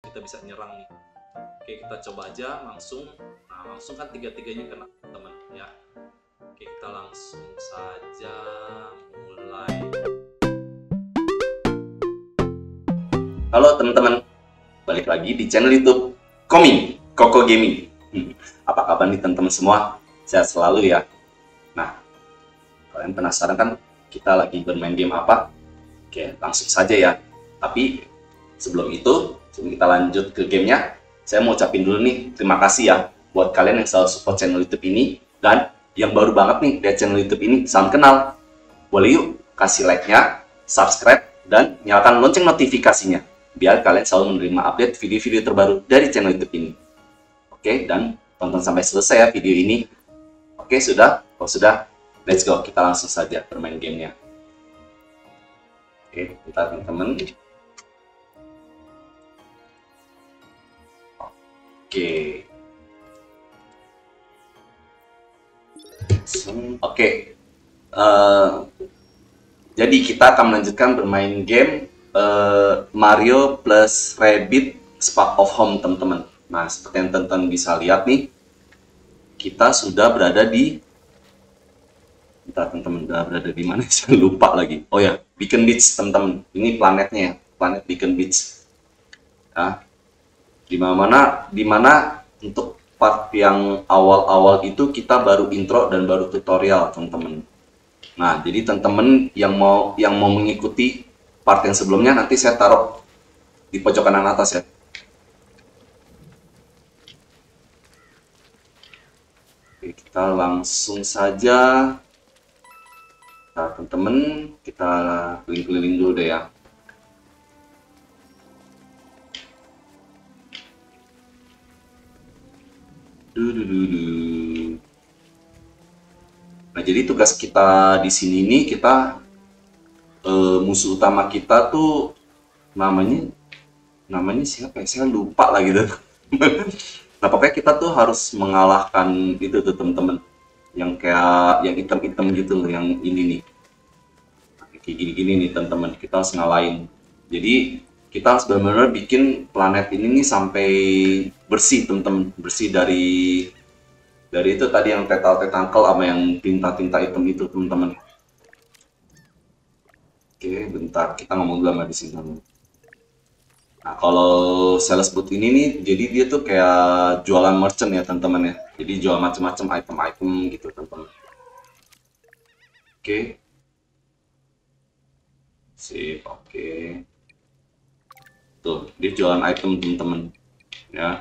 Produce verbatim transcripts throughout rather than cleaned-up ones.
kita bisa nyerang nih. Oke, kita coba aja langsung. Nah, langsung kan tiga-tiganya kena teman ya. Oke, kita langsung saja mulai. Halo teman-teman, balik lagi di channel YouTube Komi Koko Gaming. Hmm, apa kabar nih teman-teman semua? Sehat selalu ya. Nah, kalian penasaran kan kita lagi bermain game apa? Oke, langsung saja ya. Tapi sebelum itu, sebelum kita lanjut ke gamenya, saya mau ucapin dulu nih terima kasih ya buat kalian yang selalu support channel YouTube ini, dan yang baru banget nih lihat channel YouTube ini, salam kenal. Boleh yuk kasih like-nya, subscribe, dan nyalakan lonceng notifikasinya biar kalian selalu menerima update video-video terbaru dari channel YouTube ini. Oke, dan tonton sampai selesai ya video ini. Oke, sudah? Kalau sudah, let's go. Kita langsung saja bermain gamenya. Oke, bentar teman-teman. Oke. Oke. Uh, jadi kita akan melanjutkan bermain game uh, Mario plus Rabbids Spark of Home, teman-teman. Nah, seperti yang teman-teman bisa lihat nih, kita sudah berada di Bentar, teman-teman, udah berada di mana? Saya lupa lagi. Oh ya, Beacon Beach, teman-teman. Ini planetnya ya, planet Beacon Beach. Nah, di mana di mana untuk part yang awal-awal itu kita baru intro dan baru tutorial, teman-teman. Nah, jadi teman-teman yang mau yang mau mengikuti part yang sebelumnya, nanti saya taruh di pojok kanan atas ya. Oke, kita langsung saja. Nah, teman-teman, kita keliling-keliling dulu deh ya. Dudududu. Nah, jadi tugas kita di sini nih, kita eh, musuh utama kita tuh namanya namanya siapa ya? Saya lupa lagi tuh. Nah, pokoknya kita tuh harus mengalahkan itu tuh teman-teman, yang kayak yang hitam-hitam gitu loh, yang ini nih, kayak gini-gini nih teman-teman, kita harus ngalahin. Jadi kita harus benar-benar bikin planet ini nih sampai bersih, teman-teman, bersih dari dari itu tadi yang tetal-tetangkel sama yang tinta-tinta hitam itu, teman-teman. Oke, bentar, kita ngomong dulu sama di sini, teman. Nah, kalau sales booth ini nih, jadi dia tuh kayak jualan merchant ya, teman-teman ya. Jadi jual macam-macam item-item gitu, teman-teman. Oke. Sip, oke. Tuh, dia jualan item, teman-teman. Ya.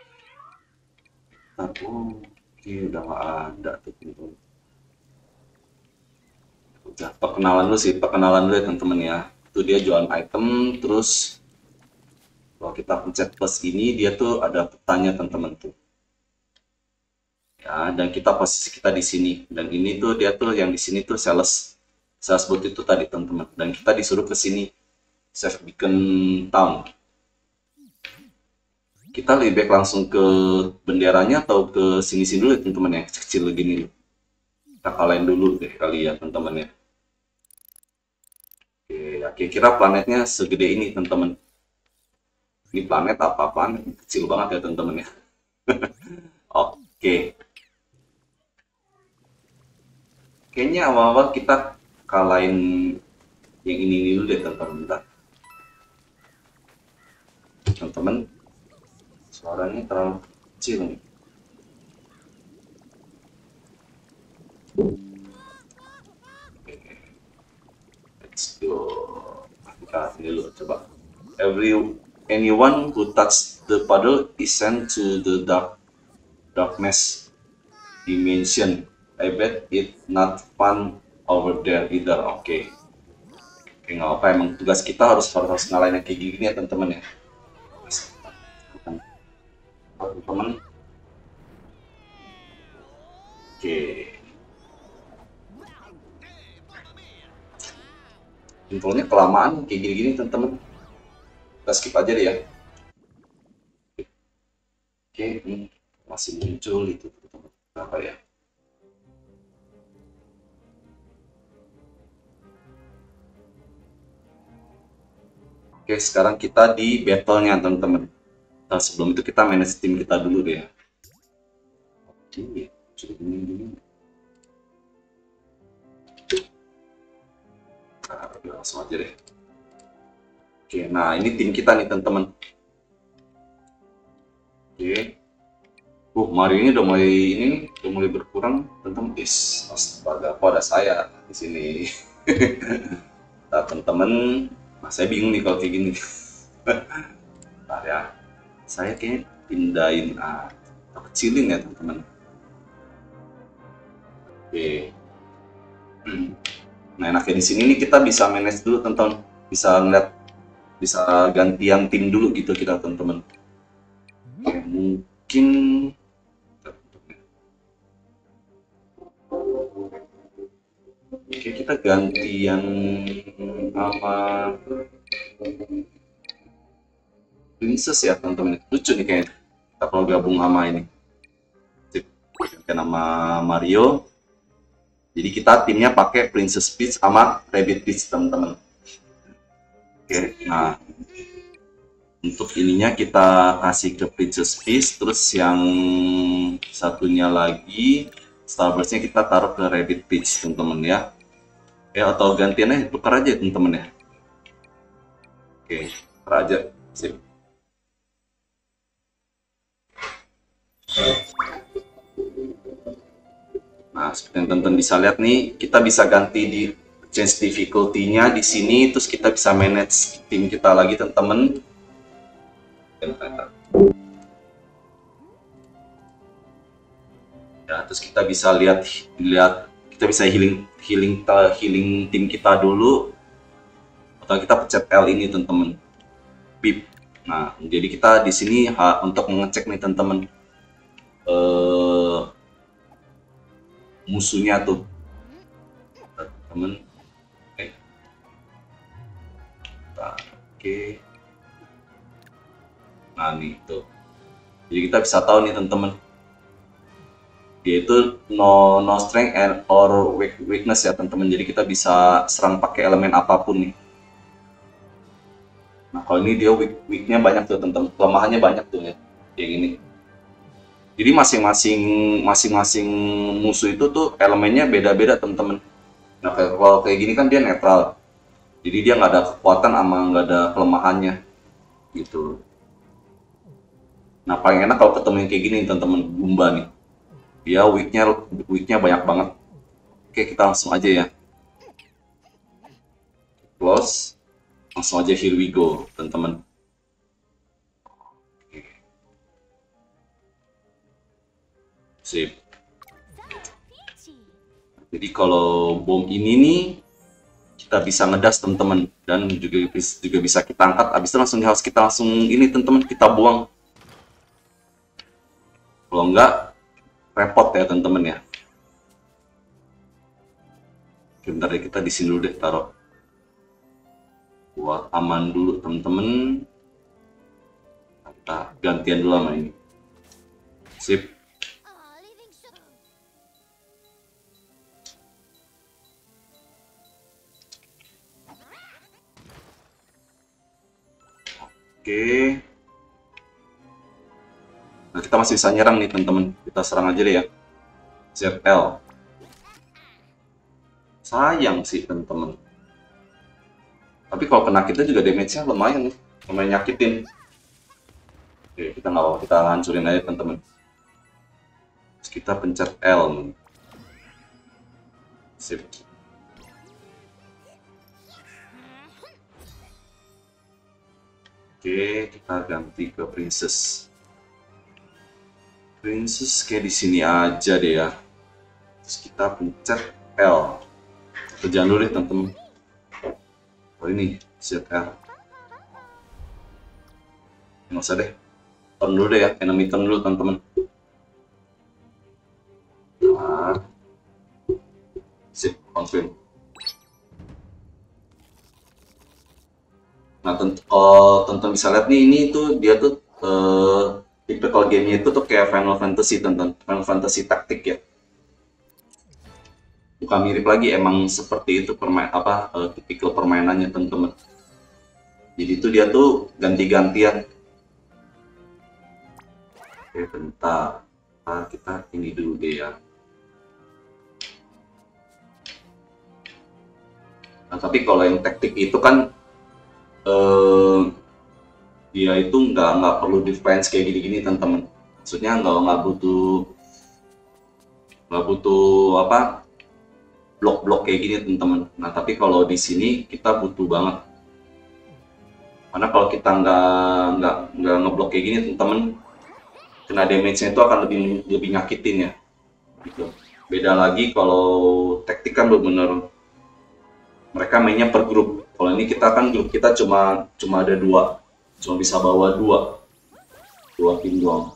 Oh, oke, udah nggak ada tuh, teman-teman. Udah, perkenalan dulu sih, perkenalan dulu ya, teman-teman ya. Itu dia jualan item, terus kalau kita pencet plus ini, dia tuh ada petanya, teman-teman tuh. Ya, dan kita posisi kita di sini, dan ini tuh dia tuh yang di sini tuh sales sales booth itu tadi, teman-teman, dan kita disuruh ke sini, Save Beacon Town. Kita lebih baik langsung ke benderanya atau ke sini-sini dulu ya, teman-teman ya, kecil gini. Kita kalahin dulu deh kali ya, teman-teman ya. Oke, ya, kira-kira planetnya segede ini, teman-teman. Ini planet apa-apaan, kecil banget ya, teman-teman ya. Oke. Kayaknya awal-awal kita kalahin yang ini dulu deh, teman-teman. Teman-teman, suaranya terlalu kecil nih. Let's go. Kita ini dulu coba. Every anyone who touch the puddle is sent to the dark darkness dimension. I bet it not fun over there either. Oke. Okay. Oke, nggak apa, emang tugas kita harus harus ngalahin yang kayak gini ya, teman-teman ya. Teman-teman. Oke. Infonya kelamaan kayak gini-gini, teman-teman. Kita skip aja deh ya. Oke, ini masih muncul itu, teman-teman. Apa ya? Oke, sekarang kita di battle-nya, teman-teman. Nah, sebelum itu kita manage tim kita dulu deh. Oke, cukup ini dulu. Nah, langsung aja deh. Oke, nah ini tim kita nih teman-teman. Oke. Uh, Mario ini udah mulai ini nih, udah mulai berkurang teman-teman. Is, astaga, kok ada saya di sini. Nah, teman-teman, nah, saya bingung nih kalau kayak gini. Bentar ya. Saya kayak pindahin ah, kecilin ya teman-teman. Oke. Nah, enaknya di sini nih kita bisa manage dulu teman-teman. Bisa ngeliat, bisa gantian tim dulu gitu kita teman-teman. Oke, mungkin Oke, kita ganti yang apa Princess ya teman-teman. Lucu nih kayaknya kita kalau gabung sama ini. Ganti nama Mario. Jadi kita timnya pakai Princess Peach sama Rabbit Peach teman-teman. Oke, nah untuk ininya kita kasih ke Princess Peach, terus yang satunya lagi Starburst-nya kita taruh ke Rabbit Peach teman-teman ya. Ya atau gantiannya tukar aja teman-teman ya. Oke, tukar aja. Sip. Nah, seperti yang teman-teman bisa lihat nih, kita bisa ganti di change difficulty-nya di sini, terus kita bisa manage tim kita lagi teman-teman. Ya, terus kita bisa lihat lihat kita bisa healing healing healing tim kita dulu, atau kita pencet L ini teman-teman. Pip. Nah, jadi kita di sini ha, untuk mengecek nih teman-teman eh, musuhnya tuh teman. Oke. Oke. Nah, nih tuh. Jadi kita bisa tahu nih teman-teman. Dia itu no no strength and or weakness ya teman-teman. Jadi kita bisa serang pakai elemen apapun nih. Nah, kalau ini dia weak weaknya banyak tuh teman-teman. Kelemahannya banyak tuh ya. Kayak gini. Jadi masing-masing masing-masing musuh itu tuh elemennya beda-beda teman-teman. Nah, kalau kayak gini kan dia netral. Jadi dia nggak ada kekuatan sama nggak ada kelemahannya gitu. Nah, paling enak kalau ketemu yang kayak gini teman-teman, Goomba nih. Dia weaknya weaknya banyak banget. Oke, kita langsung aja ya. Close. Langsung aja, here we go teman-teman. Sip. Jadi kalau bom ini nih kita bisa ngedas teman-teman, dan juga juga bisa kita angkat. Abis itu langsung harus kita langsung ini teman-teman, kita buang. Kalau enggak repot ya teman-teman ya. Bentar ya, kita di sini dulu deh taruh. Buat aman dulu teman-teman. Kita gantian dulu sama ini. Sip. Oke. Nah, kita masih bisa nyerang nih teman-teman. Kita serang aja deh ya. Z L. Sayang sih teman-teman. Tapi kalau kena kita juga damage-nya lumayan nih. Lumayan nyakitin. Oke, kita nggak apa-apa. Kita hancurin aja teman-teman. Terus kita pencet L nih. Sip. Oke, kita ganti ke Princess. Princess kayak di sini aja deh ya. Terus kita pencet L. Kerjaan dulu deh teman-teman. Oh ini Z R. Nggak usah deh. Turn dulu deh ya. Enemy turn dulu teman-teman. Nah. Sip, confirm. Nah, tentu, kalau teman-teman bisa lihat nih, ini tuh dia tuh uh, typical game-nya itu tuh kayak Final Fantasy, teman-teman. Final Fantasy taktik ya. Bukan mirip lagi, emang seperti itu permain apa uh, tipikal permainannya teman-teman. Jadi itu dia tuh ganti-gantian. Oke, bentar. Nah, kita ini dulu deh ya. Nah, tapi kalau yang taktik itu kan eh, dia itu nggak nggak perlu defense kayak gini-gini teman-teman. Maksudnya nggak nggak butuh nggak butuh apa blok-blok kayak gini teman-teman. Nah tapi kalau di sini kita butuh banget. Karena kalau kita nggak nggak nggak ngeblok kayak gini teman-teman, kena damage-nya itu akan lebih lebih nyakitin ya. Gitu. Beda lagi kalau taktik kan benar-benar mereka mainnya per grup. Kalau ini kita kan grup kita cuma cuma ada dua, cuma bisa bawa dua, dua tim doang.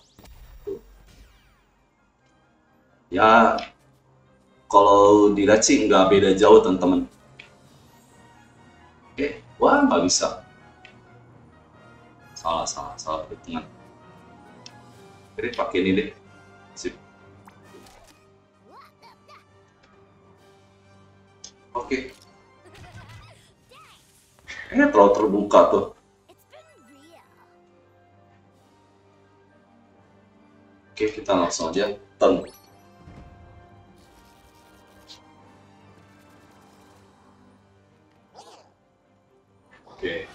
Ya kalau dilihat sih nggak beda jauh teman-teman. Eh, wah nggak bisa. Salah, salah, salah perhitungan. Jadi pakai ini deh. Sip. Oke. Kayaknya terlalu terbuka tuh. Oke, kita langsung aja turn. Oke.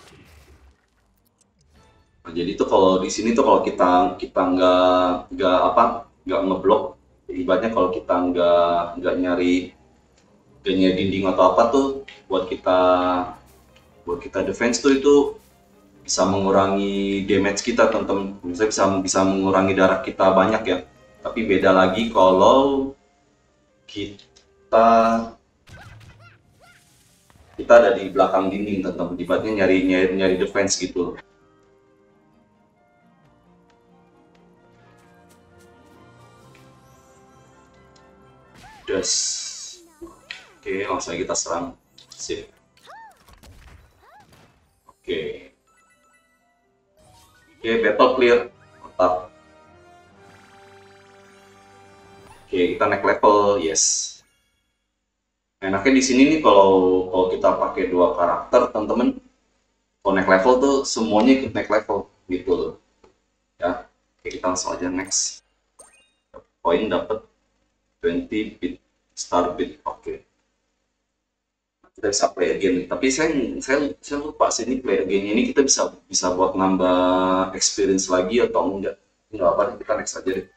Nah, jadi tuh kalau di sini tuh kalau kita kita nggak nggak apa nggak ngeblok, ibaratnya kalau kita nggak nggak nyari nggak nyari dinding atau apa tuh buat kita buat kita defense tuh itu bisa mengurangi damage kita teman-teman. Misalnya bisa bisa mengurangi darah kita banyak ya. Tapi beda lagi kalau kita kita ada di belakang dinding teman-teman. Ibaratnya nyari nyari nyari defense gitu. Das. Oke, langsung aja kita serang. Sip. Oke. Oke, battle clear. Mantap. Oke, kita naik level, yes. Enaknya di sini nih kalau kalau kita pakai dua karakter, teman-teman, kalau naik level tuh semuanya ikut naik level gitu loh. Ya. Oke, kita langsung aja next. Poin dapat dua puluh bit star bit. Oke. Kita bisa play again, tapi saya saya saya lupa sih ini play again ini kita bisa bisa buat nambah experience lagi atau enggak. Enggak apa, kita next aja deh.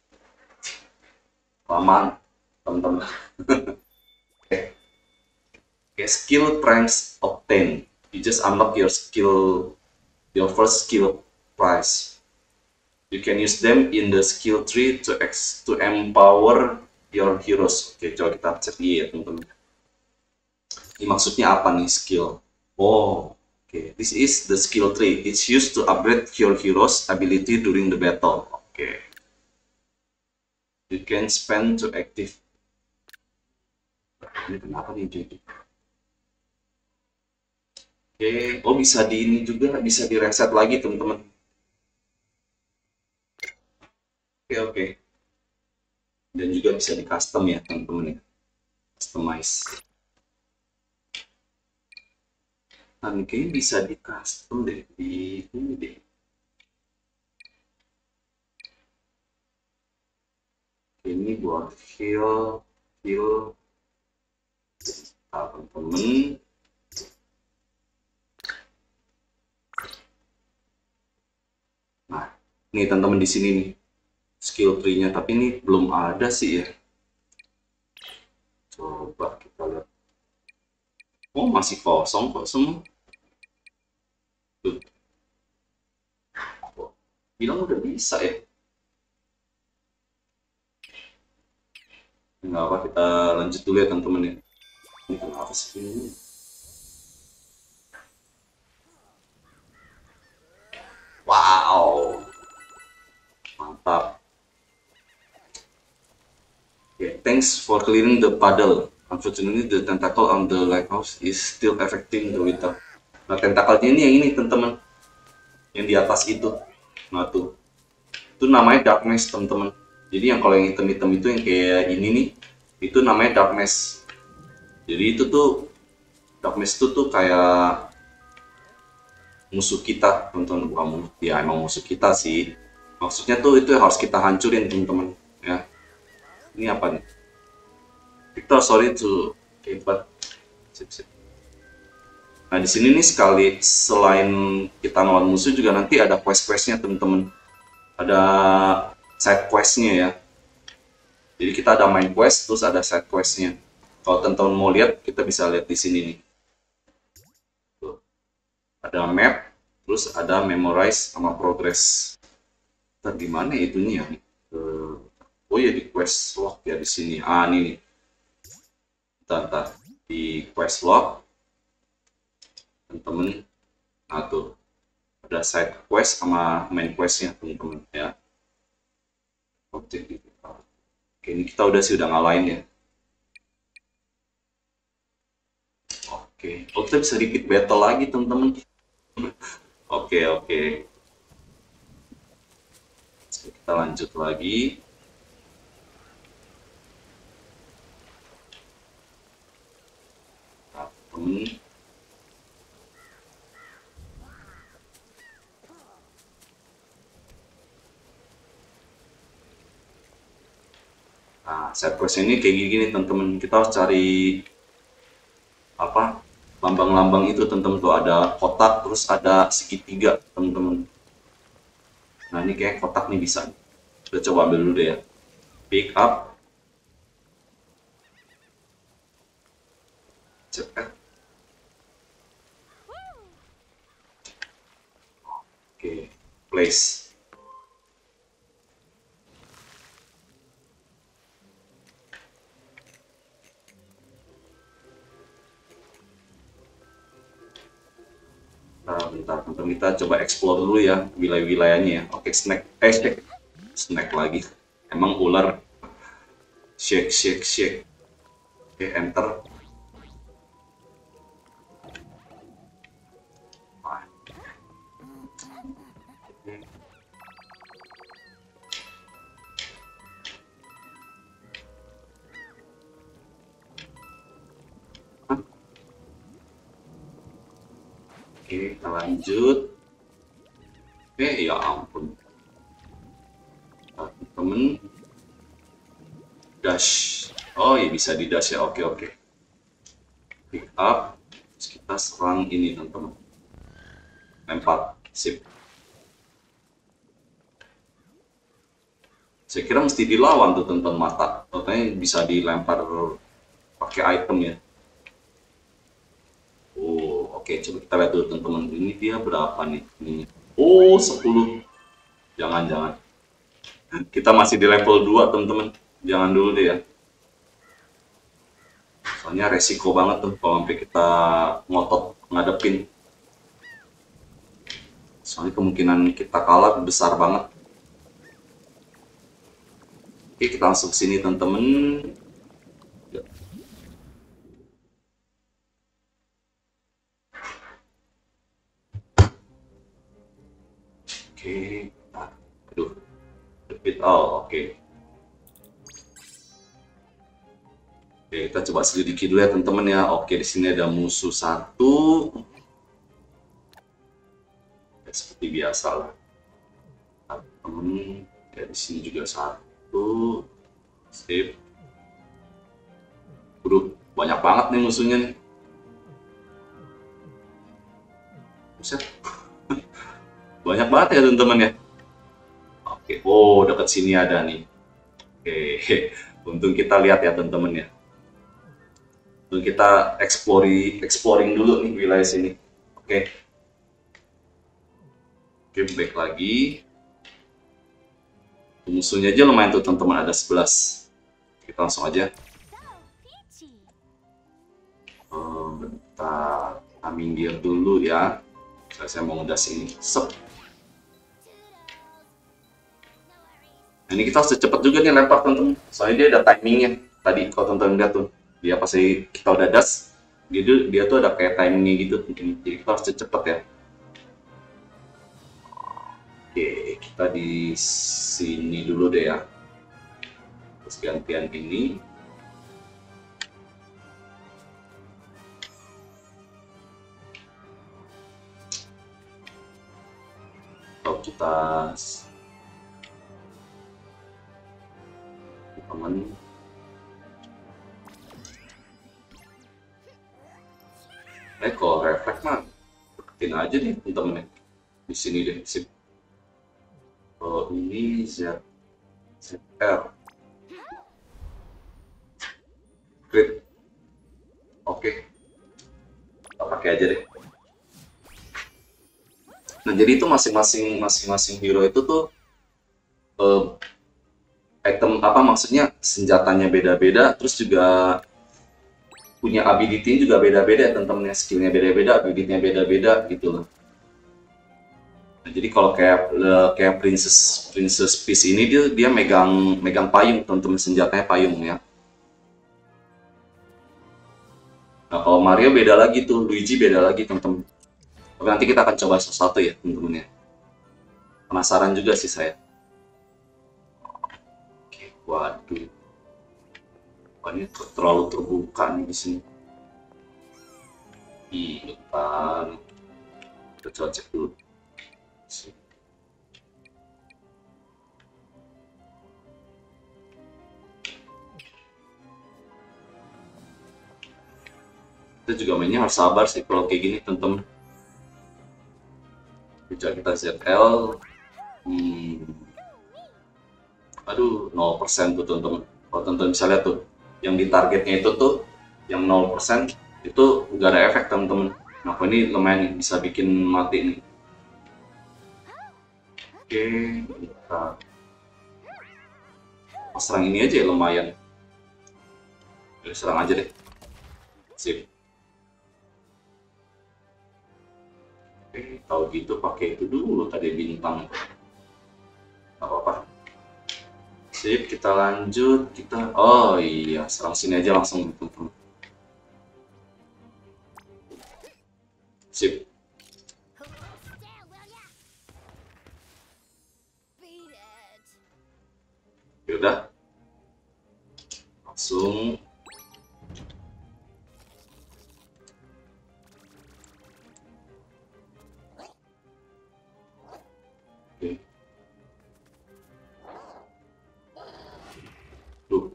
Lamaan, teman-teman. Oke. Okay, skill price obtain. You just unlock your skill, your first skill price. You can use them in the skill tree to ex to empower your heroes. Oke, okay, coba kita cek ya teman-teman. Ini maksudnya apa nih skill? Oh, oke. Okay. This is the skill tree. It's used to upgrade your hero's ability during the battle. Oke. Okay. You can spend to active. Ini kenapa nih jadi? Oke, okay. Oh bisa di ini juga, bisa di reset lagi teman-teman. Oke okay, oke. Okay. Dan juga bisa di custom ya teman-teman ya. Customize. Nah, ini kayaknya bisa di custom deh di ini deh. Ini buat heal, heal, teman-teman. Nah, nih teman-teman di sini nih skill tree-nya, tapi ini belum ada sih ya. Coba kita lihat. Oh, masih kosong kok semua. Tuh. Oh, bilang udah bisa ya. Nggak apa, kita lanjut dulu ya teman-teman ya. Ini kenapa sih ini? Wow, mantap. Yeah, thanks for clearing the puddle. Unfortunately, the tentacle on the lighthouse is still affecting the water. Nah, tentakelnya ini yang ini teman-teman, yang di atas itu. Nah tuh, itu namanya darkness teman-teman. Jadi yang kalau yang hitam-hitam itu yang kayak ini nih, itu namanya darkness. Jadi itu tuh darkness itu tuh kayak musuh kita teman-teman, bukan musuh ya, emang musuh kita sih. Maksudnya tuh itu harus kita hancurin teman-teman ya. Ini apa nih? Victor, sorry to okay, but sip, sip. Nah di sini nih sekali selain kita melawan musuh juga nanti ada quest-questnya teman-teman. Ada side questnya ya. Jadi kita ada main quest terus ada side questnya. Kalau teman-teman mau lihat kita bisa lihat di sini nih. Tuh. Ada map, terus ada memorize sama progress. Ntar gimana ya itunya ya? Uh, oh ya di quest log ya di sini. Ah ini nih. Ntar, ntar. Di quest log teman-teman. Nah tuh ada side quest sama main questnya teman-teman ya. Oke, Oke, ini kita udah sih udah ngalahin ya. Oke, oh kita bisa repeat battle lagi teman-teman. Oke, oke. Kita lanjut lagi. Nah, temen. Nah, side quest ini kayak gini teman-teman. Kita harus cari apa? Lambang-lambang itu teman-teman tuh ada kotak terus ada segitiga teman-teman. Nah, ini kayak kotak nih bisa. Kita coba ambil dulu deh ya. Pick up. Cepat. Oke, place. Nah, bentar, bentar kita coba explore dulu ya wilayah-wilayahnya ya. Oke, snack, eh snack, snack lagi. Emang ular. Shake, shake, shake. Oke, enter. Oke, kita lanjut. Oke, ya ampun. Temen. Dash. Oh, ya bisa di dash ya. Oke, oke. Pick up. Terus kita serang ini, teman-teman. Lempar. Sip. Saya kira mesti dilawan tuh teman-teman mata. Katanya bisa dilempar pakai item ya. Oh, oke. Coba kita lihat dulu teman-teman. Ini dia berapa nih? Ini. Oh, sepuluh. Jangan-jangan. Kita masih di level dua, teman-teman. Jangan dulu deh ya. Soalnya resiko banget tuh kalau sampai kita ngotot ngadepin. Soalnya kemungkinan kita kalah besar banget. Oke, kita langsung ke sini, teman-teman. Oke, aduh, defeat all, oke. Oke, kita coba selidiki dulu ya teman-teman ya. Oke, di sini ada musuh satu. Ya, seperti biasa lah. Teman, ya di sini juga satu. Sip. Waduh, banyak banget nih musuhnya nih. Buset. Banyak banget ya teman-teman ya. Oke, oh dekat sini ada nih. Oke, untung kita lihat ya teman-teman ya. Untung kita exploring, exploring dulu nih wilayah sini. Oke. Oke, back lagi. Musuhnya aja lumayan tuh teman-teman, ada sebelas. Kita langsung aja. Oh, bentar, kita minggir dulu ya. Saya, saya mau ngedas ini. Sep. Nah, ini kita harus cepet juga nih lempar teman-teman. Soalnya dia ada timingnya. Tadi kalau teman-teman lihat tuh, dia pasti kita udah das, dia, dia tuh ada kayak timingnya gitu. Jadi kita harus cepet ya. Oke, kita di sini dulu deh ya. Terus gantian ini. Kalau kita teman-teman. Eh kalau refleks mah deketin aja deh teman-teman ya. Di sini deh sip. Kalau ini Z ZR crit. Oke, kita pakai aja deh. Nah jadi itu masing-masing masing-masing hero itu tuh eh, item apa maksudnya senjatanya beda-beda, terus juga punya ability juga beda-beda, teman-teman, skillnya beda-beda, ability-nya beda-beda gitu loh. Nah, jadi kalau kayak kayak Princess Princess Peach ini dia dia megang megang payung, teman-teman, senjatanya payung ya. Nah kalau Mario beda lagi tuh, Luigi beda lagi teman-teman. Oke, nanti kita akan coba satu-satu ya teman-teman ya. Penasaran juga sih saya. Oke, waduh. Wah, ini terlalu terbuka nih di sini. Ih, bentar. Kita coba cek dulu. Kita juga mainnya harus sabar sih kalau kayak gini teman-teman. Coba kita Z L. Hmm. Aduh, nol persen tuh teman-teman. Kalau teman-teman bisa lihat tuh, yang di targetnya itu tuh, yang nol persen itu nggak ada efek teman-teman. Nah, ini lumayan bisa bikin mati nih. Oke, kita oh, serang ini aja ya, lumayan. Jadi serang aja deh. Sip. Oke, kalau gitu pakai itu dulu tadi bintang. Gak apa-apa. Sip, kita lanjut. Kita oh iya, serang sini aja langsung teman-teman. Sip. Yaudah. Langsung. Oke. Tuh.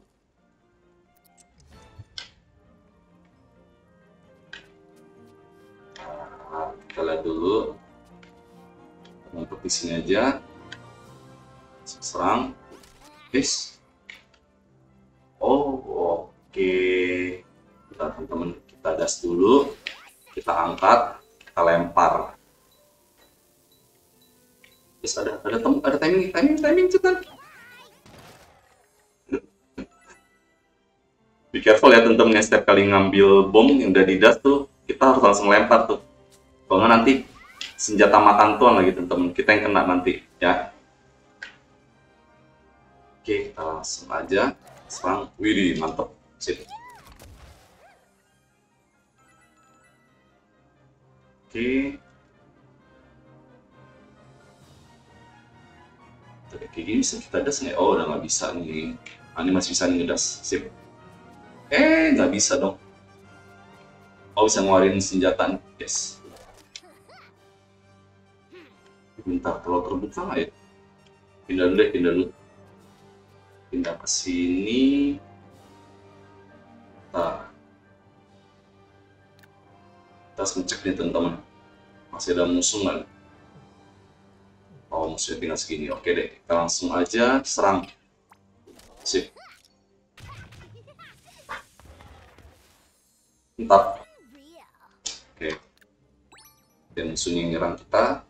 Nah, kita lihat dulu. Untuk di sini aja. Serang. Guys. Oh, oke. Kita teman-teman kita gas dulu. Kita angkat, kita lempar. Guys, ada ada tem ada timing, timing, timing cepat. Be careful ya teman-teman ya, setiap kali ngambil bom yang udah didas tuh, kita harus langsung lempar tuh. Kalau nggak nanti senjata makan tuan lagi teman-teman, kita yang kena nanti ya. Oke, kita langsung aja serang. Widih, mantep. Sip. Oke. Kayak gini bisa kita das nggak? Oh, udah nggak bisa nih. Ah, ini masih bisa nih ngedas. Sip. Eh, nggak bisa dong. Oh, bisa ngeluarin senjata nih. Yes. Bentar, kalau terbuka nggak ya? Pindah dulu deh, pindah dulu. Pindah ke sini. Nah, kita harus ngecek nih teman-teman, masih ada musuh nggak? Oh, musuhnya tinggal segini. Oke deh, kita langsung aja serang. Sip. Entar. Oke. Dan musuhnya yang nyerang kita.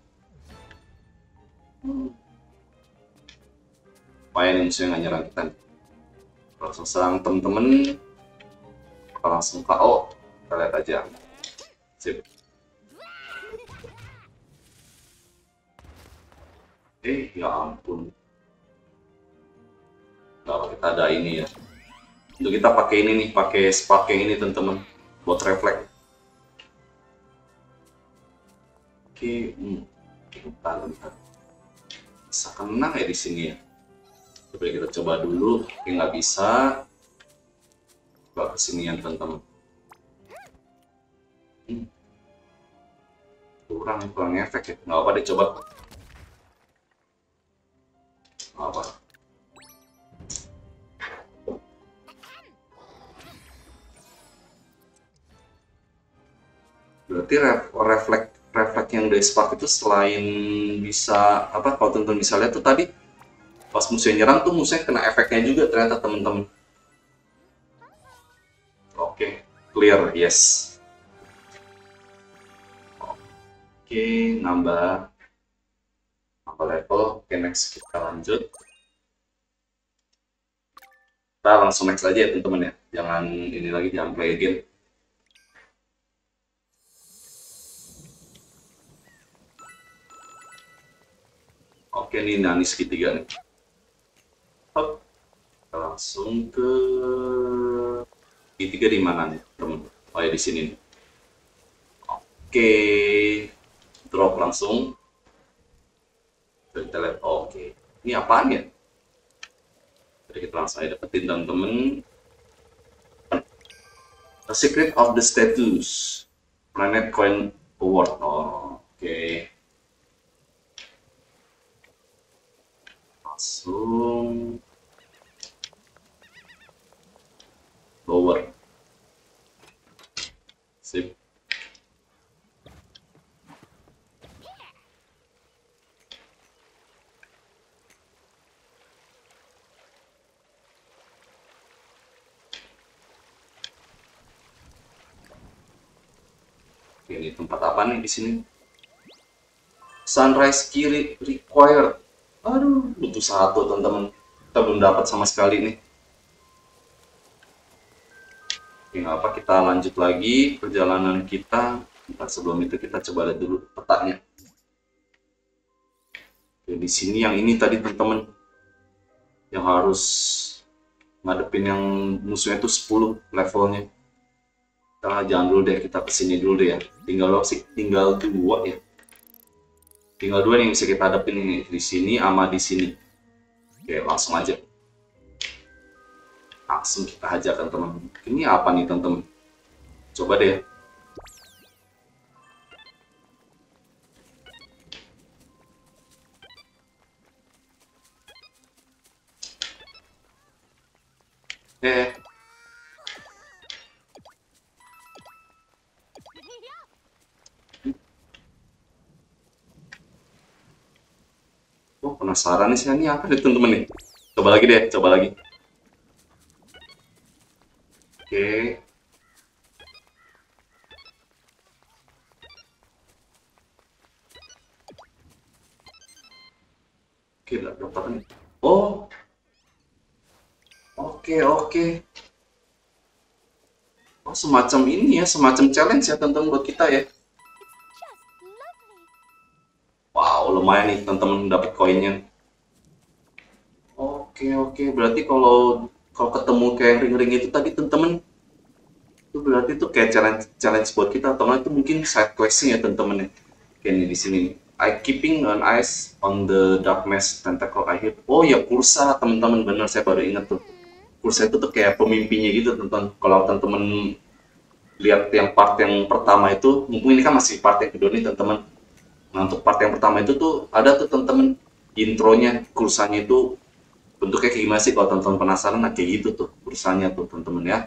Supaya nih musuhnya nggak nyerang kita. Langsung serang temen-temen. Kita langsung K O. Kita lihat aja. Sip. Eh, ya ampun. Kalau kita ada ini ya. Untuk kita pakai ini nih, pakai pakai ini teman-teman, buat refleks. Oke, hmm. Bentar, bentar. Bisa kena ya di sini ya. Coba kita coba dulu. Oke, nggak bisa. Coba kesinian teman-teman. Hmm. Kurang, kurang efek ya. Nggak apa deh, coba. Nggak apa. Berarti ref, refleks refleks yang dari Spark itu selain bisa apa, kalau teman-teman bisa lihat tuh tadi pas musuhnya nyerang tuh musuhnya kena efeknya juga ternyata teman-teman. Oke, clear, yes. Oke, nambah nambah level. Oke, next kita lanjut. Kita langsung next aja ya teman-teman ya. Jangan ini lagi, jangan play game. Oke, ini nani segitiga nih. Hop. Kita langsung ke segitiga di mana nih teman? Oh ya, di sini nih. Oke, drop langsung. Kita lihat, oke. Ini apaan ya? Jadi kita langsung aja dapetin teman-teman. The Secret of the Status Planet Coin Award. Oh, oke. Langsung lower. Sip. Ini tempat apa nih di sini? Sunrise key required. Aduh, butuh satu teman-teman. Kita belum dapat sama sekali nih. Oke, nggak apa, kita lanjut lagi perjalanan kita. Bentar, sebelum itu kita coba lihat dulu petanya. Oke, di sini yang ini tadi teman-teman, yang harus ngadepin yang musuhnya itu sepuluh levelnya. Nah, jangan dulu deh, kita kesini dulu deh ya. Tinggal sih, tinggal dua ya. Tinggal dua nih yang bisa kita hadapin ini, di sini sama di sini. Oke, langsung aja. Langsung kita hajarkan teman. Ini apa nih teman-teman? Coba deh. Eh. Oh, penasaran nih sih, ini apa nih teman-teman nih? Coba lagi deh, coba lagi. Oke. Oke, dapat nih. Oh. Oke, oke. Oh, semacam ini ya, semacam challenge ya teman-teman buat kita ya. Wow, lumayan nih teman-teman dapat koinnya. Oke, oke. Berarti kalau kalau ketemu kayak ring-ring itu tadi teman-teman, itu berarti itu kayak challenge challenge buat kita, atau nggak itu mungkin side questing ya teman-teman ya. Kayak ini di sini nih. I keeping an eyes on the dark mass tentacle I hit. Oh ya, Kursa teman-teman, bener, saya baru ingat tuh. Kursa itu tuh kayak pemimpinya gitu teman-teman. Kalau teman-teman lihat yang part yang pertama itu, mumpung ini kan masih part yang kedua nih teman-teman. Nah, untuk part yang pertama itu tuh ada tuh teman-teman intronya, Kursanya itu bentuknya kayak gimana sih, kalau teman-teman penasaran, nah kayak gitu tuh Kursanya tuh teman-teman ya.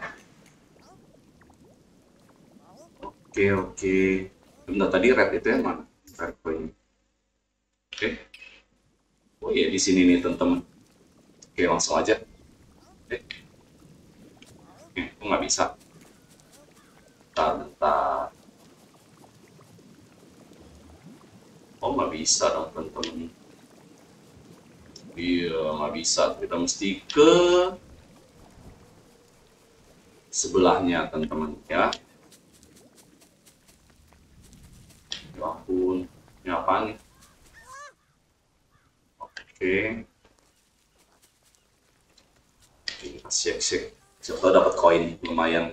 Oke, oke. Bentar, tadi red itu yang mana? Red coin. Oke. Oh iya, di sini nih teman-teman. Oke, langsung aja. Eh, eh kok nggak bisa? Bentar, bentar. Oh, nggak bisa dong teman-teman. Iya, nggak bisa. Kita mesti ke sebelahnya teman-teman ya. Ya ampun, ini apa nih? Oke. Oke, kita cek-cek. Siapa tahu dapat koin lumayan.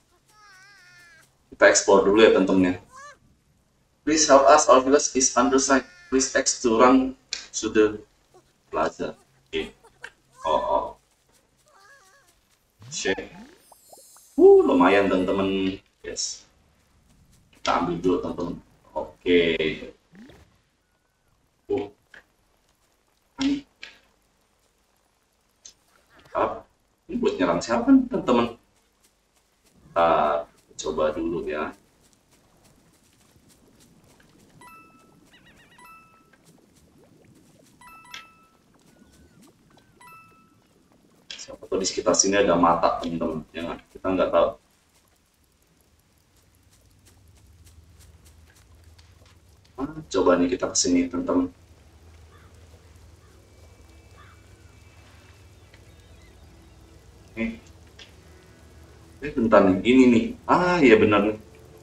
Kita explore dulu ya teman-teman ya. Please help us, our village is underside. Please X to run to the plaza. Oke. Oh, oh. Check. Uh, lumayan teman-teman. Yes. Kita ambil dulu teman-teman. Oke. Uh. Ini. Up. Ini buat nyerang siapa nih teman-teman? Kita coba dulu ya. Siapa tahu di sekitar sini ada mata, teman-teman. Ya nggak? Kita nggak tahu. Ah, coba nih kita kesini, teman-teman. Eh, eh bentar nih, ini nih. Ah, iya benar nih.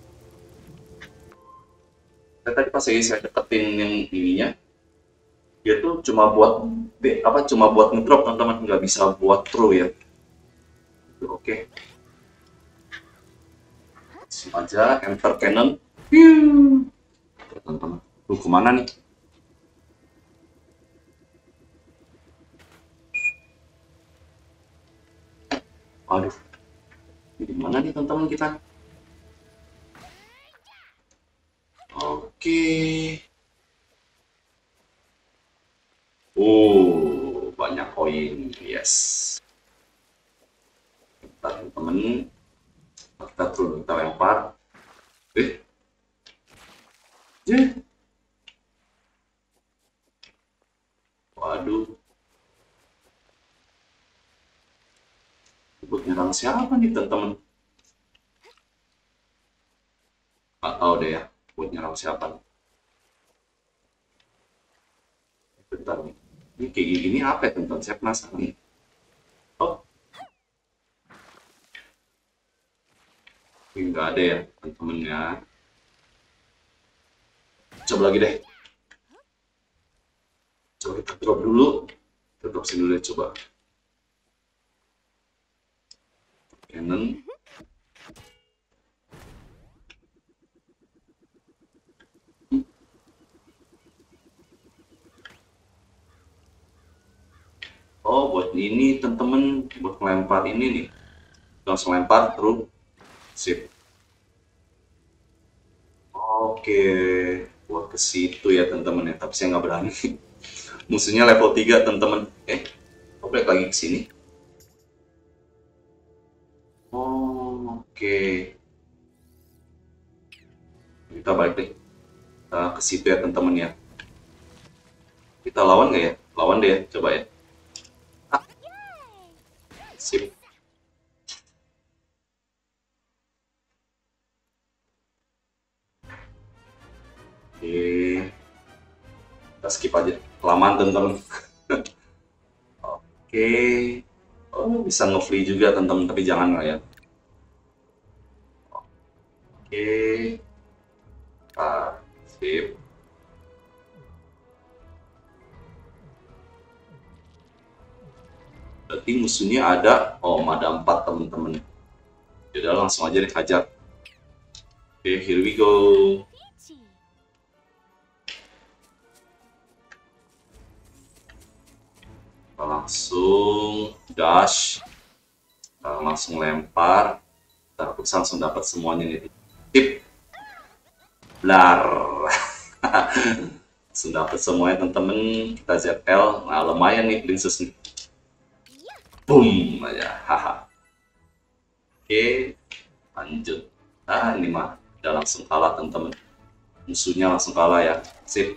Saya tadi pas saya deketin yang ininya, dia tuh cuma buat apa? Cuma buat ngedrop, teman-teman, nggak bisa buat throw ya. Oke, langsung aja enter cannon. Piu. Teman-teman, tuh kemana nih? Aduh, di mana nih teman-teman kita? Oke. Oh, banyak koin. Yes. Bentar, teman-teman. Kita turun, kita lempar. Eh, yeah. Waduh. Buat nyerang siapa nih teman-teman? Nggak tahu deh ya. Buat nyerang siapa? Bentar nih. Ini kayak gini apa ya teman-teman? Saya penasaran nih. Oh, ini nggak ada ya teman-teman ya. Coba lagi deh. Coba kita drop dulu. Kita drop sini dulu ya, coba. Cannon. Oh, buat ini teman-teman, buat melempar ini nih. Langsung lempar terus. Sip. Oke, buat ke situ ya teman-teman ya, tapi saya nggak berani. Musuhnya level tiga teman-teman. Eh, kok balik lagi ke sini? Oh, oke. Kita balik deh. Kita ke situ ya teman-teman ya. Kita lawan nggak ya? Lawan deh ya, coba ya. Ah, sip. Oke. Kita skip aja. Kelamaan teman-teman. Oke. Oh, bisa nge-free juga teman-teman, tapi jangan lah ya. Oke. Ah, sip. Berarti musuhnya ada, oh ada empat teman-teman. Yaudah langsung aja deh hajar. Oke, okay, here we go. Kita langsung dash. Kita langsung lempar. Kita harus langsung dapat semuanya nih. Tip. Blar. Langsung dapat semuanya teman-teman. Kita Z L. Nah lumayan nih princess nih. Boom aja. Haha. Oke, lanjut. Nah ini mah udah langsung kalah teman-teman. Musuhnya langsung kalah ya. Sip.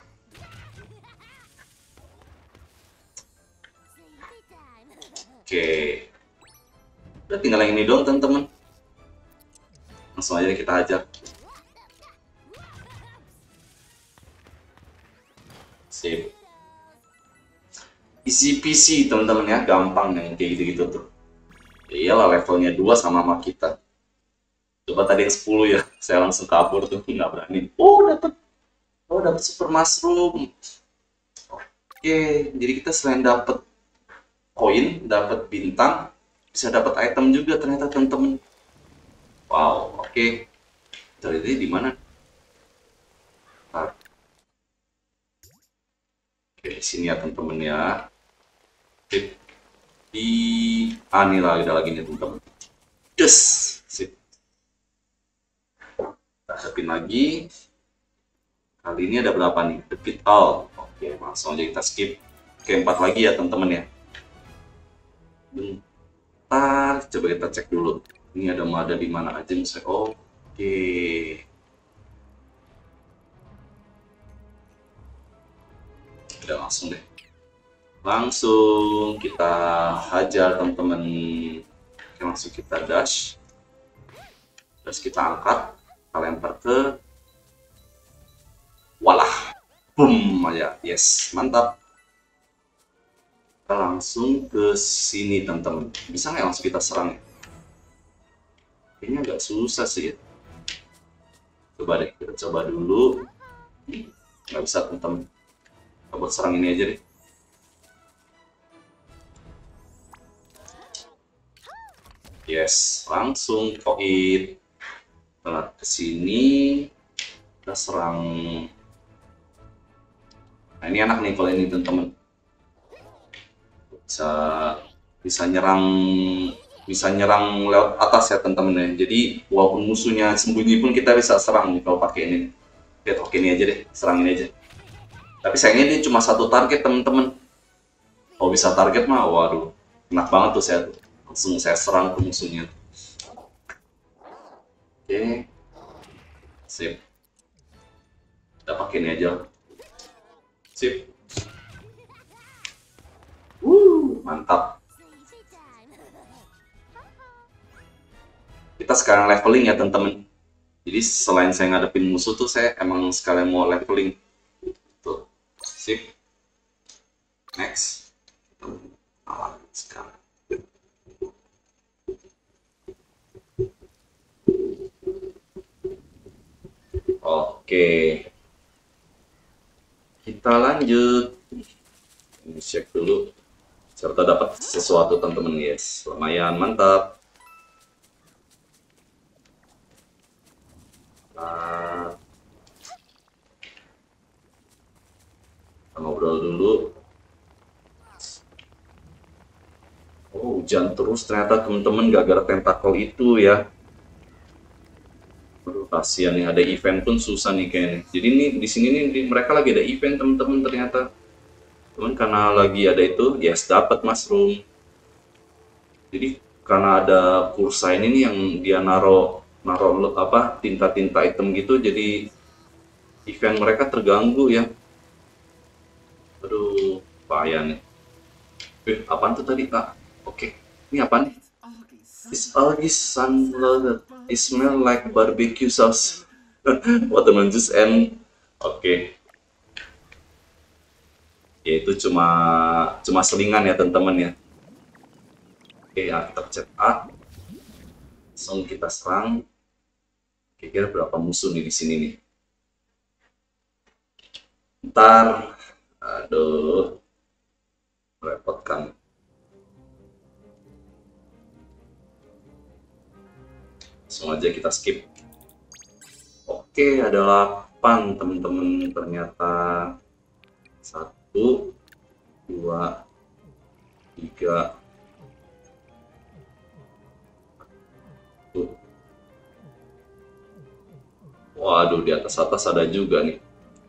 Oke. Udah tinggal yang ini doang teman-teman. Langsung aja kita hajar. Sip. Easy peasy teman-teman ya, gampang yang kayak gitu-gitu tuh. Ya iyalah levelnya dua sama sama kita. Coba tadi yang sepuluh ya, saya langsung kabur tuh, nggak berani. Oh dapat, oh dapat super mushroom. Oke, jadi kita selain dapat koin, dapat bintang, bisa dapat item juga ternyata teman-teman. Wow, oke. Jadi di mana? Oke, di sini ya teman-teman ya. Sip. Di ah nih lagi ada lagi nih teman-teman. Yes, sip. Kita hadapin lagi. Kali ini ada berapa nih? Defeat all. Oke, langsung aja kita skip. Oke, empat lagi ya teman-teman ya. Bentar, coba kita cek dulu. Ini ada ada di mana aja misalnya. Oke. Udah langsung deh. Langsung kita hajar teman-teman. Langsung kita dash. Terus kita angkat, kita lempar ke walah, boom aja, yes, mantap. Kita langsung ke sini teman-teman. Bisa nggak langsung kita serang ya? Kayaknya agak susah sih ya. Coba deh, kita coba dulu. Nggak bisa teman-teman. Kita buat serang ini aja deh. Yes, langsung poin. Kita ke sini, kita serang. Nah ini enak nih kalau ini teman-teman. Bisa bisa nyerang bisa nyerang lewat atas ya teman-teman ya. Jadi walaupun musuhnya sembunyi pun kita bisa serang nih kalau pakai ini. Lihat, oke ini aja deh, serang ini aja. Tapi sayangnya ini cuma satu target teman-teman. Kalau bisa target mah, waduh, enak banget tuh saya tuh. Langsung saya serang ke musuhnya. Oke, sip. Kita pakai ini aja. Sip. Wuh, mantap. Kita sekarang leveling ya teman-teman. Jadi selain saya ngadepin musuh tuh saya emang sekalian mau leveling. Tuh, sip. Next. Alat sekarang. Oke. Kita lanjut. Ini cek dulu. Serta dapat sesuatu teman-teman, yes. Lumayan mantap. Nah, kita ngobrol dulu. Oh, hujan terus ternyata teman-teman gara-gara tentakel itu ya. Aduh, kasihan nih, ada event pun susah nih kayaknya. Jadi nih di sini nih di, mereka lagi ada event teman-teman ternyata. Cuman karena lagi ada itu, yes dapat mushroom. Jadi karena ada pulsa ini nih yang dia naro naro apa tinta-tinta item gitu, jadi event mereka terganggu ya. Aduh, bahaya nih. Eh, apaan tuh tadi kak? Oke, ini apaan nih? It's algae sunloaded. It smell like barbecue sauce. Watermelon juice and oke. Okay. Ya itu cuma cuma selingan ya teman-teman ya. Oke, ya kita pencet A. Langsung kita serang. Kira-kira berapa musuh nih di sini nih? Ntar, aduh, merepotkan. Langsung aja kita skip. Oke, ada delapan teman-teman ternyata. Satu, dua, tiga, tuh. Waduh, di atas atas ada juga nih.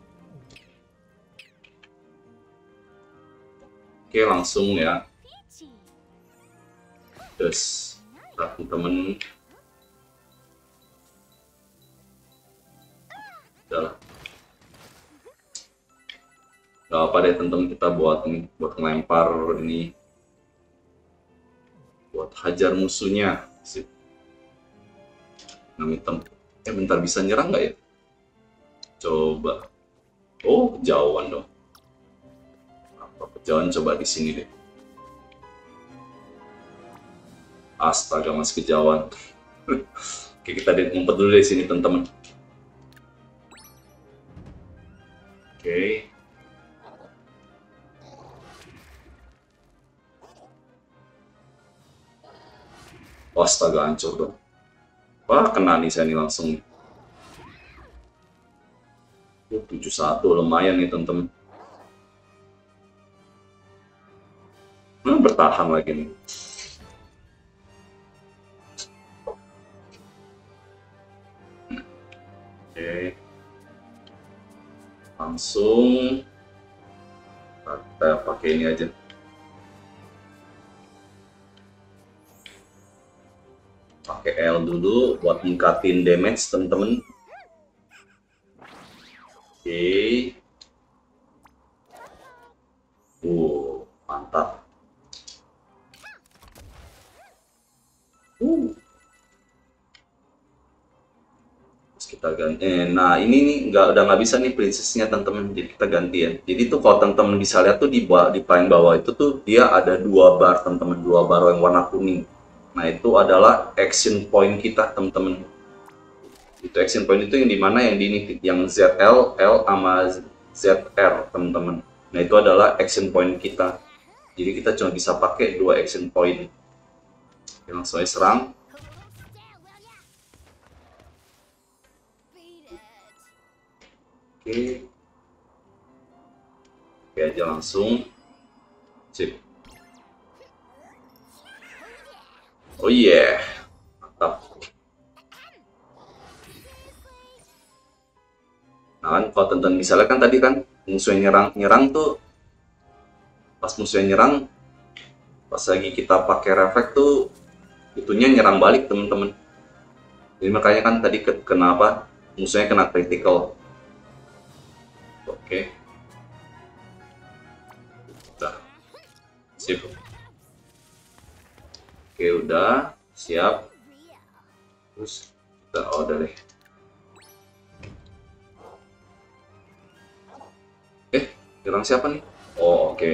Oke, langsung ya. Terus, teman-teman. Udah. Gak apa deh teman-teman, kita buat ini, buat ngelempar ini, buat hajar musuhnya. Sip. Nah, hitam. Eh bentar, bisa nyerang nggak ya? Coba. Oh, kejauhan dong. Apa kejauhan? Coba di sini deh. Astaga, masih kejauhan. Oke, kita ngumpet dulu di sini teman-teman. Oke. Oh, astaga, hancur dong. Wah, kena nih saya nih langsung. Uh, tujuh satu, lumayan nih teman-teman. Nah, bertahan lagi nih. Oke. Langsung kita pakai ini aja. Pakai L dulu buat ningkatin damage temen-temen. Oke. Uh, Mantap. Uh. Terus kita ganti. Eh, nah ini nih nggak udah nggak bisa nih princessnya teman-teman. Jadi kita ganti ya. Jadi tuh kalau teman-teman bisa lihat tuh di bawah, di paling bawah itu tuh dia ada dua bar teman-teman, dua bar yang warna kuning. Nah itu adalah action point kita teman-teman. Itu action point itu yang dimana yang di ini yang Z L, L sama Z R teman-teman. Nah itu adalah action point kita. Jadi kita cuma bisa pakai dua action point. Oke, langsung aja serang. Oke. Oke aja langsung. Sip. Oh iya. Yeah. Mantap. Nah kan kalau teman-teman bisa lihat kan tadi kan musuhnya nyerang nyerang tuh pas musuhnya nyerang pas lagi kita pakai refleks tuh itunya nyerang balik teman-teman. Jadi makanya kan tadi ke, kenapa musuhnya kena critical. Oke. Udah. Sip. Oke udah siap. Terus kita oh, udah deh. Eh, nyerang siapa nih? Oh, oke. Okay.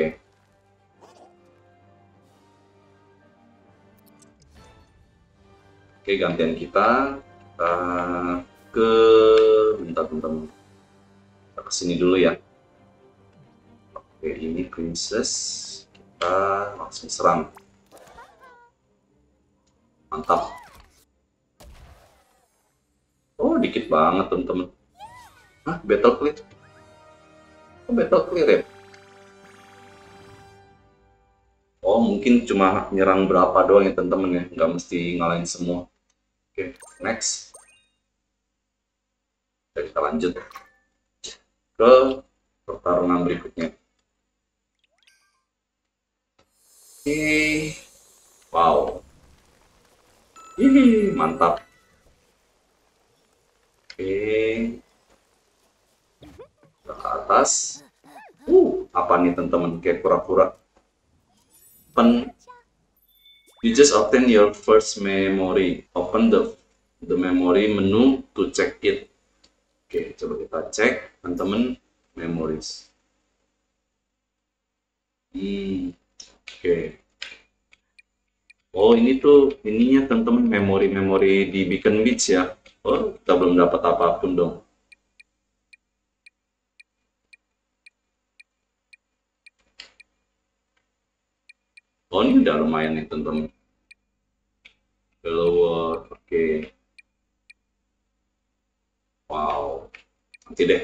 Oke, okay, gantian kita. Kita ke bentar-bentar. Kita kesini dulu ya. Oke, okay, ini princess. Kita langsung serang. Mantap. Oh, dikit banget, teman-teman. Hah, battle clear? Oh, battle clear ya? Oh, mungkin cuma nyerang berapa doang ya, teman-teman ya. Nggak mesti ngalahin semua. Oke, okay, next. Jadi kita lanjut ke pertarungan berikutnya. Oke, okay. Wow. Ih, mantap. Oke, ke atas. Uh, apa nih teman-teman? Kayak pura-pura. Open. You just obtain your first memory. Open the the memory menu to check it. Oke, coba kita cek teman-teman memories. Hmm, oke. Oh, ini tuh ininya teman-teman memori-memori di Beacon Beach ya. Oh, kita belum dapat apapun dong. Oh, ini udah lumayan nih teman-teman. Hello world, oke. Okay. Wow, nanti deh.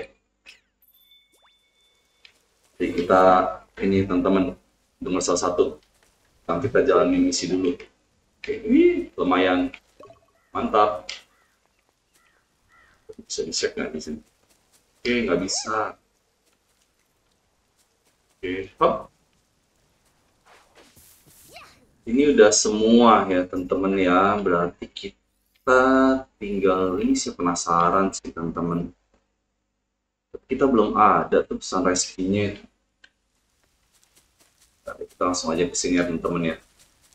Jadi kita ini teman-teman dengar salah satu. Sekarang kita jalani misi dulu. Oke, wih, lumayan mantap. Bisa dicek nggak di sini? Oke, nggak bisa. Oke, hop. Ini udah semua ya teman-teman ya. Berarti kita tinggal ini sih penasaran sih teman-teman. Kita belum ada tuh sunrise key-nya. Kita langsung aja ke sini ya teman-teman ya.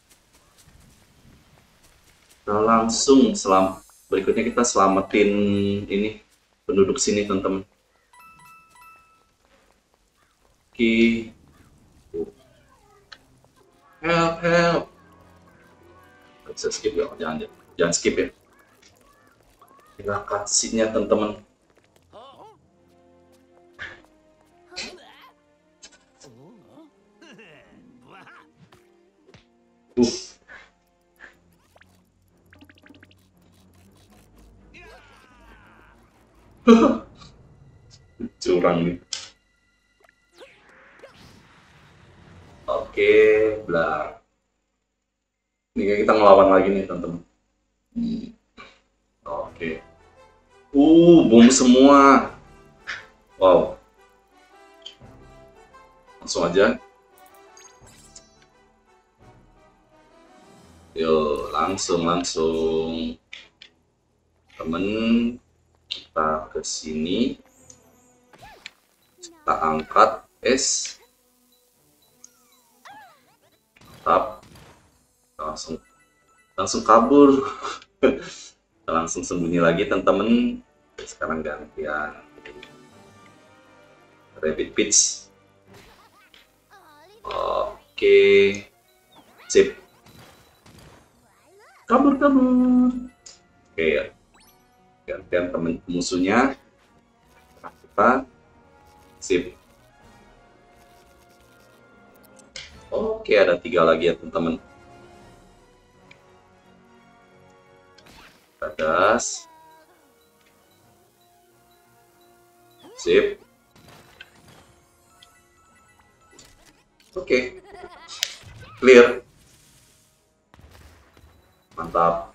Kita langsung selam berikutnya kita selamatin ini penduduk sini teman-teman. Oke. Help help. Bisa skip ya, jangan jangan skip ya. Kita cutscene-nya teman-teman. Uh. Curang nih. Oke, bla. Ini kita ngelawan lagi nih teman-teman. Hmm. Oke. Uh, bom semua. Wow. Langsung aja. Yo, langsung langsung. Temen kita ke sini. Kita angkat S. Mantap. Langsung langsung kabur. Kita langsung sembunyi lagi teman-teman. Sekarang gantian Rabbit Pitch. Oke, sip. Kabur kabur. Oke ya. Gantian temen musuhnya. Kita sip. Oke, ada tiga lagi ya teman-teman. Das. Sip. Oke. Clear. Mantap.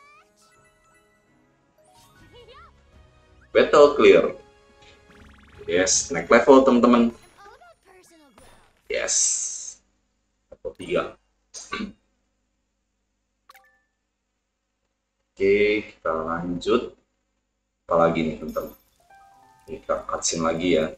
Battle clear. Yes, naik level teman-teman. Yes. Level tiga. Oke, kita lanjut. Apalagi nih teman-teman. Kita cutscene lagi ya.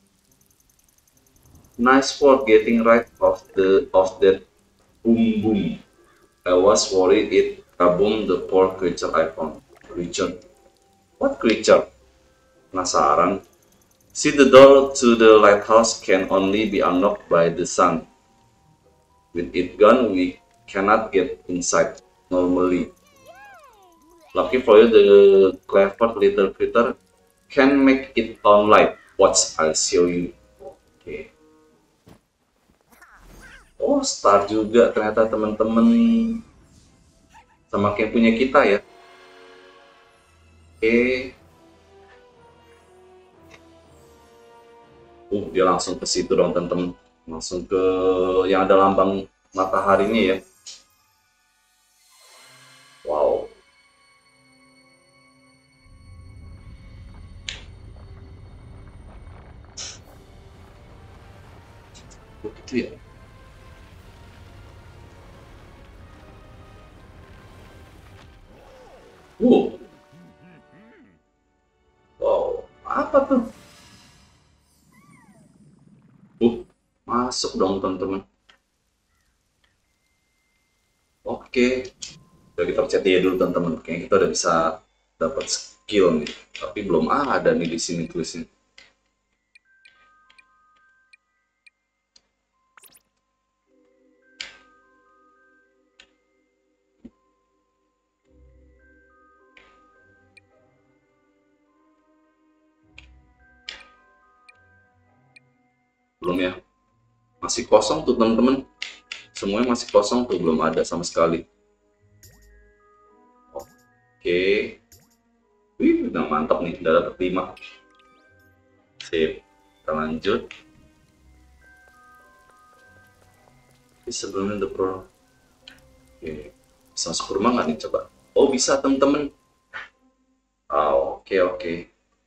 Nice for getting right of the of that boom boom. I was worried it kaboom the poor creature I found. Creature? What creature? Penasaran. See, the door to the lighthouse can only be unlocked by the sun. With it gone, we cannot get inside normally. Lucky for you, the clever little critter can make it on light. Watch, I'll show you. Oke. Okay. Oh, star juga ternyata teman-teman. Sama kayak punya kita ya. Oke. Okay. Uh, dia langsung ke situ dong teman-teman. Langsung ke yang ada lambang mataharinya ya. Wow. Begitu ya. Wow. Wow, apa tuh? Uh, masuk dong teman-teman. Oke. Udah kita pencet dia dulu teman-teman. Kayaknya kita udah bisa dapat skill nih. Tapi belum ada nih di sini tulisnya. Belum ya, masih kosong tuh teman-teman, semuanya masih kosong tuh, belum ada sama sekali. Oke, wih udah mantap nih, udah dapet lima. Sip, kita lanjut. Ini sebelumnya the pro. Oke, bisa masuk rumah nggak nih coba? Oh bisa teman-teman. Oh, oke oke.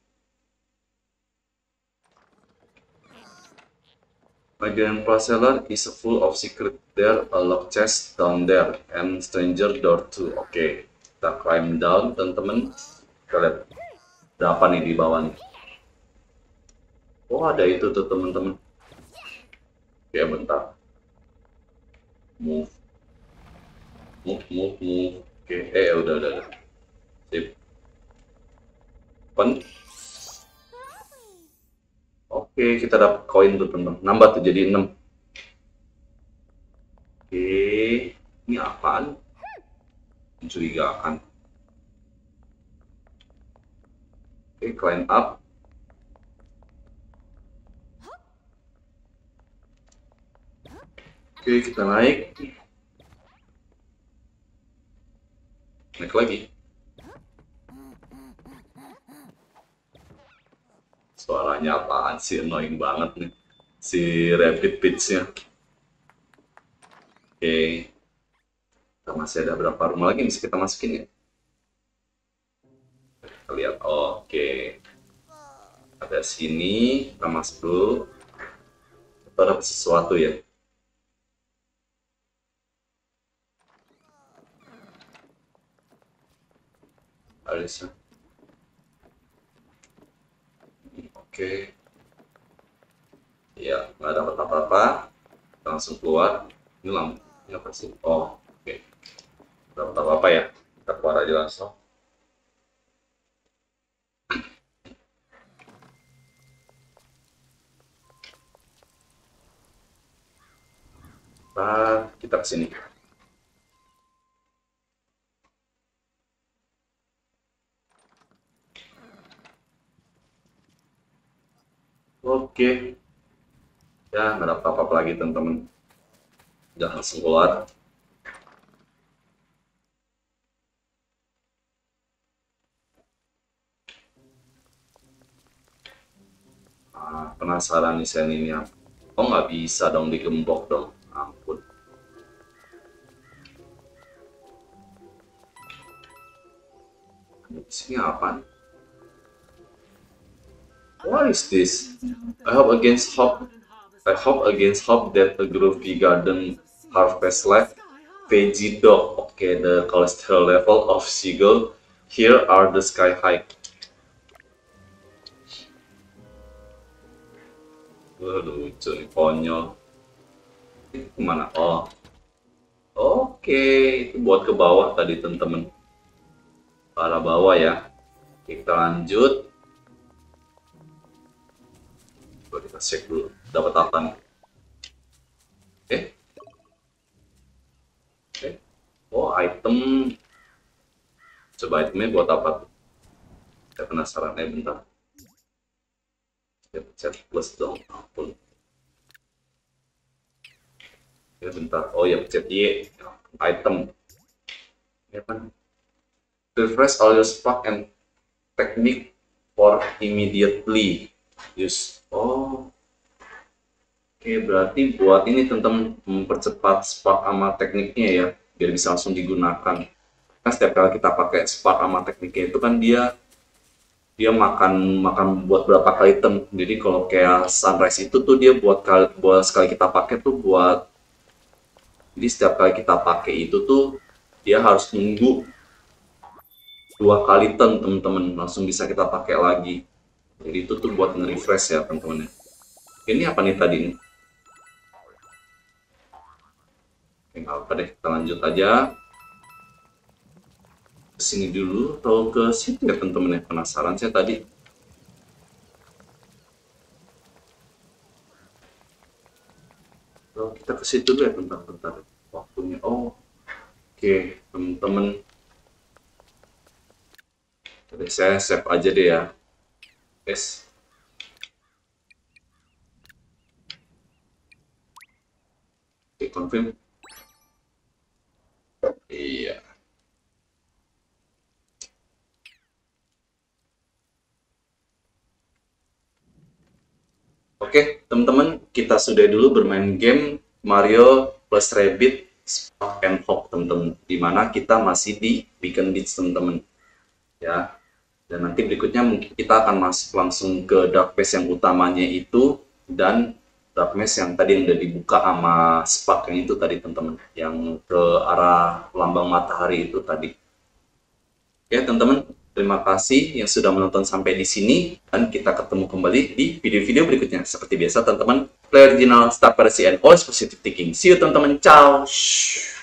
My grandpa cellar is full of secret. There a locked chest down there and stranger door too. Oke, okay. Kita climb down teman-teman. Kita lihat ada apa nih di bawah nih. Oh ada itu tuh teman-teman. Oke, bentar. Move, move, move, move. Oke, okay. eh udah udah. udah. Sip. Open. Oke, kita dapat koin tuh teman-teman. Nambah tuh jadi enam. Oke, ini apaan? Mencurigakan. Oke, climb up. Oke, kita naik. Naik lagi. Suaranya apaan sih, annoying banget nih si Rabbit Pitch-nya. Oke, kita masih ada berapa rumah lagi yang bisa kita masukin ya? Kita lihat. Oh, oke, ada sini, kita masuk dulu. Kita dapat sesuatu ya. Harusnya. Oke, ya nggak dapat apa-apa, langsung keluar. Ini lampu. Nggak pasti. Oh, oke. Okay. Nggak apa-apa ya. Kita keluar aja langsung. Nah, kita ke sini. Oke. Ya, nggak ada apa-apa lagi, teman-teman. Jangan langsung keluar. Nah, penasaran nih saya ini. Oh, nggak bisa dong digembok dong. Ampun. Di sini apa? What is this? I hope against hope. I hope against hope that a groovy garden harvest left. Veggie dog. Okay, the cholesterol level of seagull. Here are the sky high. Wah, lucu nih, konyol. Ini kemana? Oh, oke, okay. Itu buat ke bawah tadi, teman-teman. Ke arah bawah ya. Kita lanjut. Coba kita cek dulu. Dapat apa nih? Eh? Eh? Oh, item. Coba itemnya buat apa tuh? Saya penasaran ya, bentar. Pencet plus dong, ampun. Ya bentar, oh ya pencet Y. Item. Ya kan? Refresh all your spark and technique for immediately use. Oh. Oke, berarti buat ini teman-teman mempercepat spark sama tekniknya ya, biar bisa langsung digunakan. Kan setiap kali kita pakai spark sama tekniknya itu kan dia dia makan makan buat berapa kali item. Jadi kalau kayak sunrise itu tuh dia buat kali buat sekali kita pakai tuh buat, jadi setiap kali kita pakai itu tuh dia harus nunggu dua kali item, teman-teman, langsung bisa kita pakai lagi. Jadi itu tuh buat nge-refresh ya, teman-teman. Ini apa nih tadi nih? Oke, nggak apa deh, kita lanjut aja. Ke sini dulu atau ke sini ya, teman-teman ya? Penasaran saya tadi. Oh, kita ke situ dulu ya, bentar-bentar. Waktunya. Oh, oke, teman-teman. Jadi saya save aja deh ya. Yes. Oke, confirm. Iya. Oke, teman-teman, kita sudah dulu bermain game Mario plus Rabbids Spark and Hope, teman-teman. Dimana kita masih di Beacon Beach, teman-teman. Ya. Dan nanti berikutnya mungkin kita akan masuk langsung ke Dark Maze yang utamanya itu, dan Dark Maze yang tadi yang udah dibuka sama Spark yang itu tadi, teman-teman. Yang ke arah lambang matahari itu tadi. Oke, teman-teman. Terima kasih yang sudah menonton sampai di sini, dan kita ketemu kembali di video-video berikutnya. Seperti biasa, teman-teman, play original, start piracy, and always positive thinking. See you, teman-teman. Ciao.